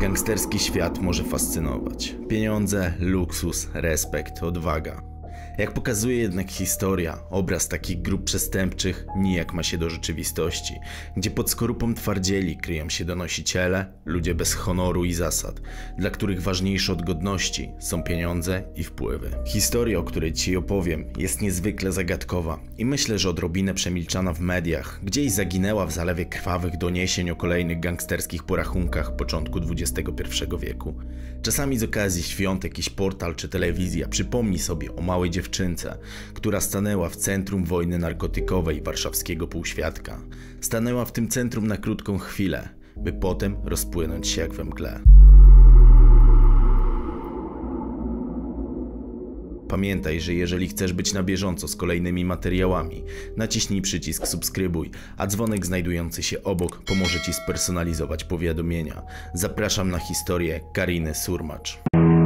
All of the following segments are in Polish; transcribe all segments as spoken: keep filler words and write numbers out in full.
Gangsterski świat może fascynować. Pieniądze, luksus, respekt, odwaga. Jak pokazuje jednak historia, obraz takich grup przestępczych nijak ma się do rzeczywistości, gdzie pod skorupą twardzieli kryją się donosiciele, ludzie bez honoru i zasad, dla których ważniejsze od godności są pieniądze i wpływy. Historia, o której Ci opowiem, jest niezwykle zagadkowa i myślę, że odrobinę przemilczana w mediach, gdzieś zaginęła w zalewie krwawych doniesień o kolejnych gangsterskich porachunkach początku dwudziestego pierwszego wieku. Czasami z okazji świąt jakiś portal czy telewizja przypomni sobie o małej dziewczynce, która stanęła w centrum wojny narkotykowej warszawskiego półświadka. Stanęła w tym centrum na krótką chwilę, by potem rozpłynąć się jak we mgle. Pamiętaj, że jeżeli chcesz być na bieżąco z kolejnymi materiałami, naciśnij przycisk subskrybuj, a dzwonek znajdujący się obok pomoże Ci spersonalizować powiadomienia. Zapraszam na historię Kariny Surmacz.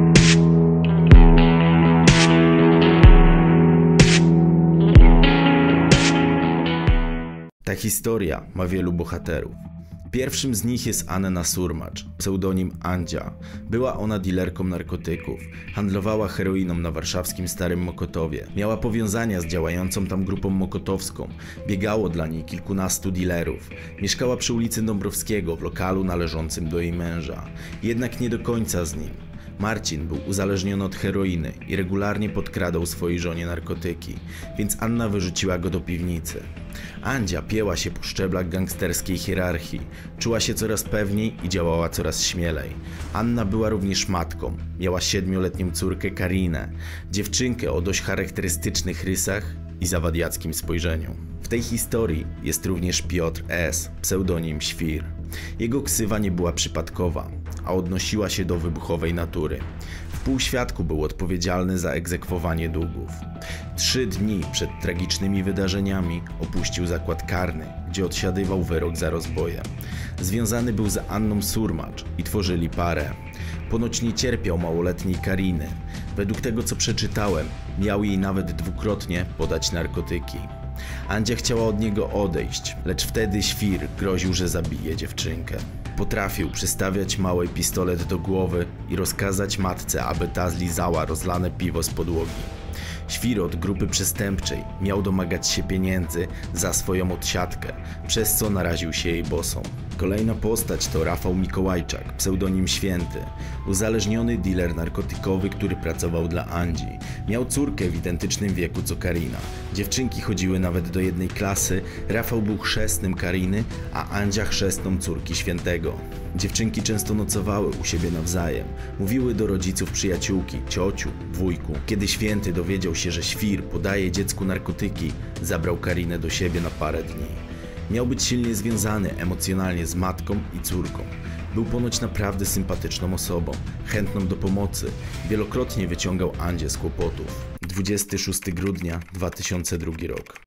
Ta historia ma wielu bohaterów. Pierwszym z nich jest Anna Surmacz, pseudonim Andzia. Była ona dilerką narkotyków, handlowała heroiną na warszawskim Starym Mokotowie. Miała powiązania z działającą tam grupą mokotowską, biegało dla niej kilkunastu dilerów. Mieszkała przy ulicy Dąbrowskiego w lokalu należącym do jej męża, jednak nie do końca z nim. Marcin był uzależniony od heroiny i regularnie podkradał swojej żonie narkotyki, więc Anna wyrzuciła go do piwnicy. Andzia pięła się po szczeblach gangsterskiej hierarchii, czuła się coraz pewniej i działała coraz śmielej. Anna była również matką, miała siedmioletnią córkę Karinę, dziewczynkę o dość charakterystycznych rysach i zawadiackim spojrzeniu. W tej historii jest również Piotr S., pseudonim Świr. Jego ksywa nie była przypadkowa, a odnosiła się do wybuchowej natury. W półświadku był odpowiedzialny za egzekwowanie długów. Trzy dni przed tragicznymi wydarzeniami opuścił zakład karny, gdzie odsiadywał wyrok za rozboje. Związany był z Anną Surmacz i tworzyli parę. Ponoć nie cierpiał małoletniej Kariny. Według tego, co przeczytałem, miał jej nawet dwukrotnie podać narkotyki. Andzia chciała od niego odejść, lecz wtedy Świr groził, że zabije dziewczynkę. Potrafił przystawiać małej pistolet do głowy i rozkazać matce, aby ta zlizała rozlane piwo z podłogi. Świr od grupy przestępczej miał domagać się pieniędzy za swoją odsiadkę, przez co naraził się jej bosą. Kolejna postać to Rafał Mikołajczak, pseudonim Święty, uzależniony dealer narkotykowy, który pracował dla Andzi. Miał córkę w identycznym wieku co Karina. Dziewczynki chodziły nawet do jednej klasy, Rafał był chrzestnym Kariny, a Andzia chrzestną córki Świętego. Dziewczynki często nocowały u siebie nawzajem, mówiły do rodziców przyjaciółki, ciociu, wujku. Kiedy Święty dowiedział się, że Świr podaje dziecku narkotyki, zabrał Karinę do siebie na parę dni. Miał być silnie związany emocjonalnie z matką i córką. Był ponoć naprawdę sympatyczną osobą, chętną do pomocy. Wielokrotnie wyciągał Andzię z kłopotów. dwudziestego szóstego grudnia dwa tysiące drugi rok.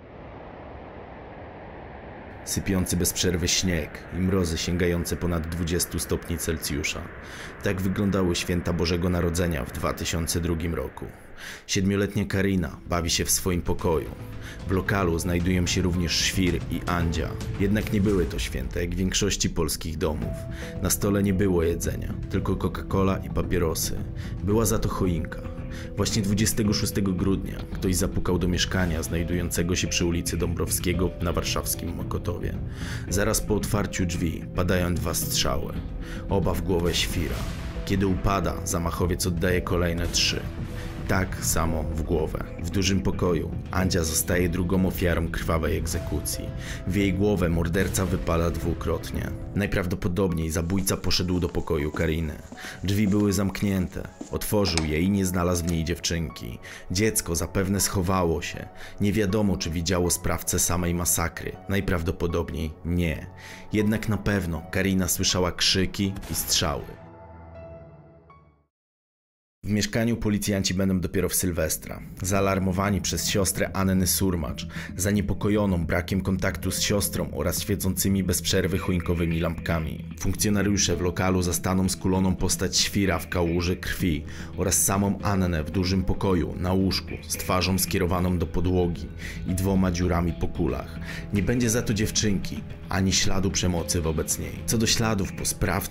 Sypiący bez przerwy śnieg i mrozy sięgające ponad dwadzieścia stopni Celsjusza. Tak wyglądały święta Bożego Narodzenia w dwa tysiące drugim roku. Siedmioletnia Karina bawi się w swoim pokoju. W lokalu znajdują się również Świr i Andzia. Jednak nie były to święta jak w większości polskich domów. Na stole nie było jedzenia, tylko Coca-Cola i papierosy. Była za to choinka. Właśnie dwudziestego szóstego grudnia ktoś zapukał do mieszkania znajdującego się przy ulicy Dąbrowskiego na warszawskim Mokotowie. Zaraz po otwarciu drzwi padają dwa strzały, oba w głowę Świra. Kiedy upada, zamachowiec oddaje kolejne trzy. Tak samo w głowę. W dużym pokoju Andzia zostaje drugą ofiarą krwawej egzekucji. W jej głowę morderca wypala dwukrotnie. Najprawdopodobniej zabójca poszedł do pokoju Kariny. Drzwi były zamknięte. Otworzył je i nie znalazł w niej dziewczynki. Dziecko zapewne schowało się. Nie wiadomo, czy widziało sprawcę samej masakry. Najprawdopodobniej nie. Jednak na pewno Karina słyszała krzyki i strzały. W mieszkaniu policjanci będą dopiero w Sylwestra. Zaalarmowani przez siostrę Anny Surmacz, zaniepokojoną brakiem kontaktu z siostrą oraz świecącymi bez przerwy choinkowymi lampkami. Funkcjonariusze w lokalu zastaną skuloną postać Świra w kałuży krwi oraz samą Annę w dużym pokoju na łóżku z twarzą skierowaną do podłogi i dwoma dziurami po kulach. Nie będzie za to dziewczynki, ani śladu przemocy wobec niej. Co do śladów po sprawcy,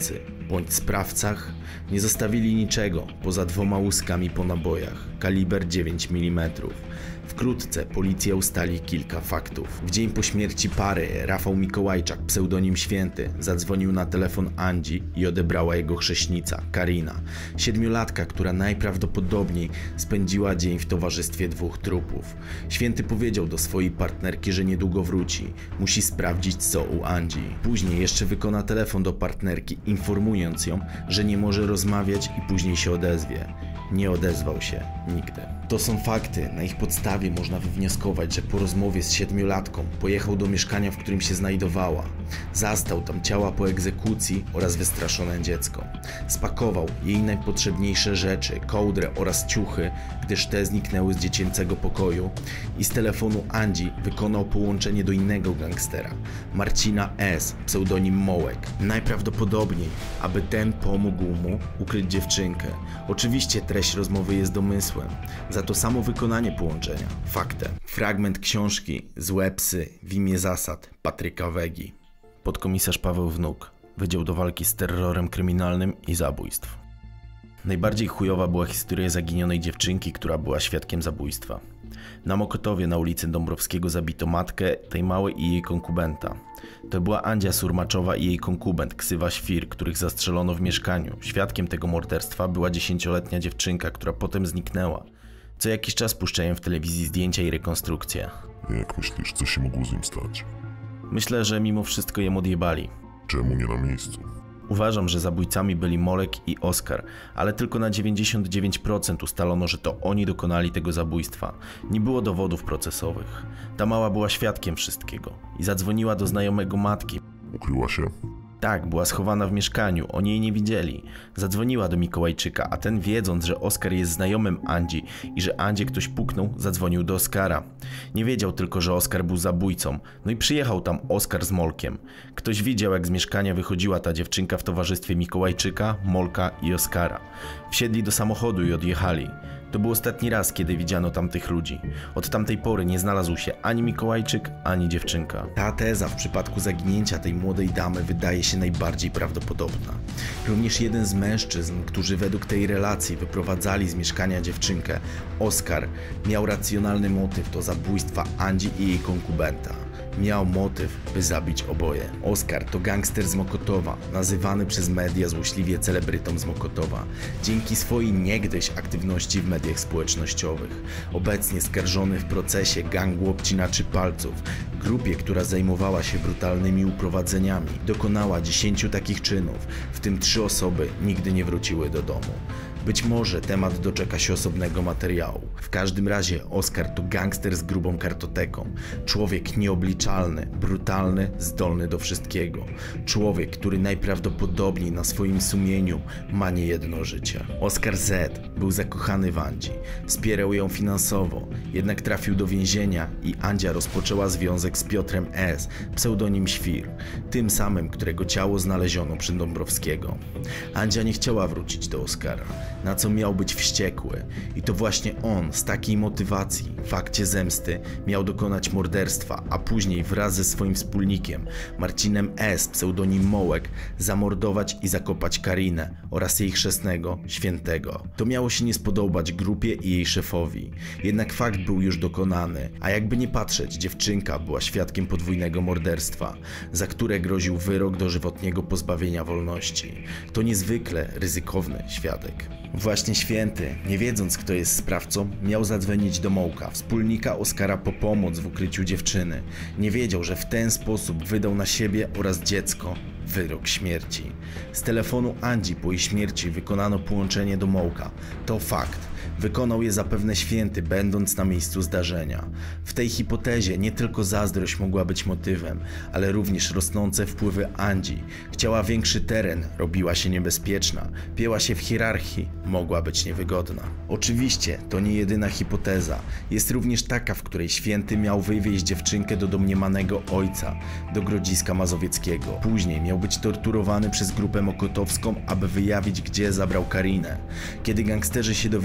bądź sprawcach nie zostawili niczego poza dwoma łuskami po nabojach, kaliber dziewięć milimetrów. Wkrótce policja ustali kilka faktów. W dzień po śmierci pary Rafał Mikołajczak, pseudonim Święty, zadzwonił na telefon Andzi i odebrała jego chrześnica, Karina, siedmiolatka, która najprawdopodobniej spędziła dzień w towarzystwie dwóch trupów. Święty powiedział do swojej partnerki, że niedługo wróci, musi sprawdzić co u Andzi. Później jeszcze wykona telefon do partnerki, informując ją, że nie może rozmawiać i później się odezwie. Nie odezwał się nigdy. To są fakty, na ich podstawie można wywnioskować, że po rozmowie z siedmiolatką pojechał do mieszkania, w którym się znajdowała. Zastał tam ciała po egzekucji oraz wystraszone dziecko. Spakował jej najpotrzebniejsze rzeczy, kołdrę oraz ciuchy, gdyż te zniknęły z dziecięcego pokoju i z telefonu Andzi wykonał połączenie do innego gangstera, Marcina S., pseudonim Mołek. Najprawdopodobniej, aby ten pomógł mu ukryć dziewczynkę. Oczywiście treść rozmowy jest domysłem, za to samo wykonanie połączenia faktem. Fragment książki Złe psy w imię zasad Patryka Wegi. Podkomisarz Paweł Wnuk, Wydział do Walki z Terrorem Kryminalnym i Zabójstw. Najbardziej chujowa była historia zaginionej dziewczynki, która była świadkiem zabójstwa. Na Mokotowie na ulicy Dąbrowskiego zabito matkę tej małej i jej konkubenta. To była Andzia Surmaczowa i jej konkubent, ksywa Świr, których zastrzelono w mieszkaniu. Świadkiem tego morderstwa była dziesięcioletnia dziewczynka, która potem zniknęła. Co jakiś czas puszczają w telewizji zdjęcia i rekonstrukcje. Jak myślisz, co się mogło z nim stać? Myślę, że mimo wszystko jem odjebali. Czemu nie na miejscu? Uważam, że zabójcami byli Molek i Oskar, ale tylko na dziewięćdziesiąt dziewięć procent ustalono, że to oni dokonali tego zabójstwa. Nie było dowodów procesowych. Ta mała była świadkiem wszystkiego i zadzwoniła do znajomego matki. Ukryła się? Tak, była schowana w mieszkaniu, oni jej nie widzieli. Zadzwoniła do Mikołajczyka, a ten, wiedząc, że Oskar jest znajomym Andzi i że Andzie ktoś puknął, zadzwonił do Oskara. Nie wiedział tylko, że Oskar był zabójcą, no i przyjechał tam Oskar z Molkiem. Ktoś widział, jak z mieszkania wychodziła ta dziewczynka w towarzystwie Mikołajczyka, Molka i Oskara. Wsiedli do samochodu i odjechali. To był ostatni raz, kiedy widziano tamtych ludzi. Od tamtej pory nie znalazł się ani Mikołajczyk, ani dziewczynka. Ta teza w przypadku zaginięcia tej młodej damy wydaje się najbardziej prawdopodobna. Również jeden z mężczyzn, którzy według tej relacji wyprowadzali z mieszkania dziewczynkę, Oskar, miał racjonalny motyw do zabójstwa Andzi i jej konkubenta. Miał motyw, by zabić oboje. Oskar to gangster z Mokotowa, nazywany przez media złośliwie celebrytą z Mokotowa. Dzięki swojej niegdyś aktywności w mediach społecznościowych. Obecnie skarżony w procesie gangu obcinaczy palców, grupie, która zajmowała się brutalnymi uprowadzeniami. Dokonała dziesięciu takich czynów, w tym trzy osoby nigdy nie wróciły do domu. Być może temat doczeka się osobnego materiału. W każdym razie Oskar to gangster z grubą kartoteką. Człowiek nieobliczalny, brutalny, zdolny do wszystkiego. Człowiek, który najprawdopodobniej na swoim sumieniu ma niejedno życie. Oskar Z. był zakochany w Andzi. Wspierał ją finansowo, jednak trafił do więzienia i Andzia rozpoczęła związek z Piotrem S., pseudonim Świr, tym samym, którego ciało znaleziono przy Dąbrowskiego. Andzia nie chciała wrócić do Oskara, na co miał być wściekły. I to właśnie on z takiej motywacji, w akcie zemsty, miał dokonać morderstwa, a później wraz ze swoim wspólnikiem, Marcinem S., pseudonim Mołek, zamordować i zakopać Karinę oraz jej chrzestnego, Świętego. To miało się nie spodobać grupie i jej szefowi. Jednak fakt był już dokonany, a jakby nie patrzeć, dziewczynka była świadkiem podwójnego morderstwa, za które groził wyrok dożywotniego pozbawienia wolności. To niezwykle ryzykowny świadek. Właśnie Święty, nie wiedząc kto jest sprawcą, miał zadzwonić do Mołka, wspólnika Oskara, po pomoc w ukryciu dziewczyny. Nie wiedział, że w ten sposób wydał na siebie oraz dziecko wyrok śmierci. Z telefonu Andzi po jej śmierci wykonano połączenie do Mołka. To fakt. Wykonał je zapewne Święty, będąc na miejscu zdarzenia. W tej hipotezie nie tylko zazdrość mogła być motywem, ale również rosnące wpływy Andzi. Chciała większy teren, robiła się niebezpieczna, pięła się w hierarchii, mogła być niewygodna. Oczywiście to nie jedyna hipoteza. Jest również taka, w której Święty miał wywieźć dziewczynkę do domniemanego ojca, do Grodziska Mazowieckiego. Później miał być torturowany przez grupę mokotowską, aby wyjawić, gdzie zabrał Karinę. Kiedy gangsterzy się dowiedzieli,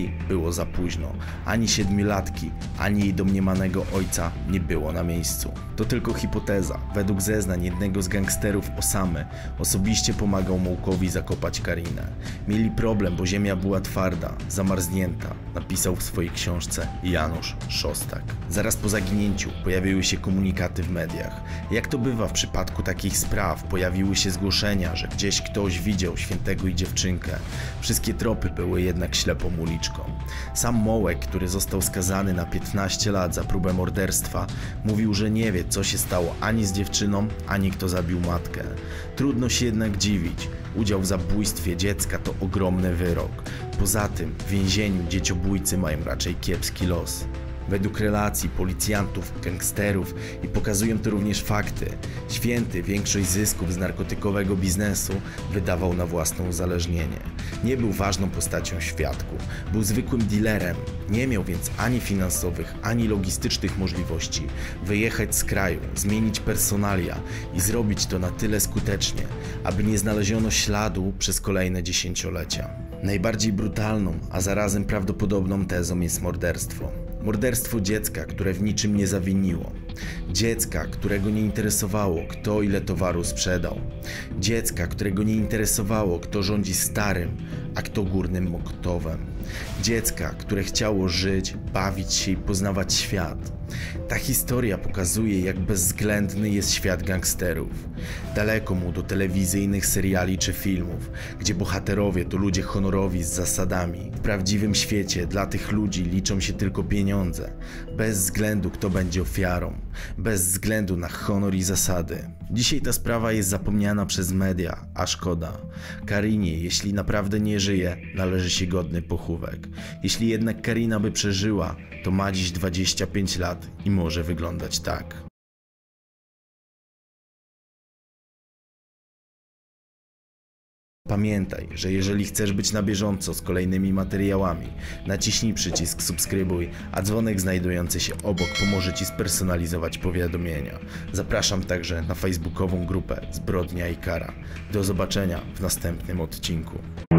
niej było za późno. Ani siedmiolatki, ani jej domniemanego ojca nie było na miejscu. To tylko hipoteza. Według zeznań jednego z gangsterów Osamy osobiście pomagał Mołkowi zakopać Karinę. Mieli problem, bo ziemia była twarda, zamarznięta, napisał w swojej książce Janusz Szostak. Zaraz po zaginięciu pojawiły się komunikaty w mediach. Jak to bywa w przypadku takich spraw, pojawiły się zgłoszenia, że gdzieś ktoś widział świętego i dziewczynkę. Wszystkie tropy były jednak ślepą uliczką. Sam Mołek, który został skazany na piętnaście lat za próbę morderstwa, mówił, że nie wie, co się stało ani z dziewczyną, ani kto zabił matkę. Trudno się jednak dziwić. Udział w zabójstwie dziecka to ogromny wyrok. Poza tym w więzieniu dzieciobójcy mają raczej kiepski los. Według relacji policjantów, gangsterów i pokazują to również fakty, Święty większość zysków z narkotykowego biznesu wydawał na własne uzależnienie. Nie był ważną postacią w świadku, był zwykłym dealerem, nie miał więc ani finansowych, ani logistycznych możliwości wyjechać z kraju, zmienić personalia i zrobić to na tyle skutecznie, aby nie znaleziono śladu przez kolejne dziesięciolecia. Najbardziej brutalną, a zarazem prawdopodobną tezą jest morderstwo. Morderstwo dziecka, które w niczym nie zawiniło. Dziecka, którego nie interesowało, kto ile towaru sprzedał. Dziecka, którego nie interesowało, kto rządzi Starym, a kto Górnym Mokotowem. Dziecka, które chciało żyć, bawić się i poznawać świat. Ta historia pokazuje, jak bezwzględny jest świat gangsterów. Daleko mu do telewizyjnych seriali czy filmów, gdzie bohaterowie to ludzie honorowi z zasadami. W prawdziwym świecie dla tych ludzi liczą się tylko pieniądze, bez względu kto będzie ofiarą, bez względu na honor i zasady. Dzisiaj ta sprawa jest zapomniana przez media, a szkoda. Karinie, jeśli naprawdę nie żyje, należy się godny pochówek. Jeśli jednak Karina by przeżyła, to ma dziś dwadzieścia pięć lat i może wyglądać tak. Pamiętaj, że jeżeli chcesz być na bieżąco z kolejnymi materiałami, naciśnij przycisk subskrybuj, a dzwonek znajdujący się obok pomoże Ci spersonalizować powiadomienia. Zapraszam także na facebookową grupę Zbrodnia i Kara. Do zobaczenia w następnym odcinku.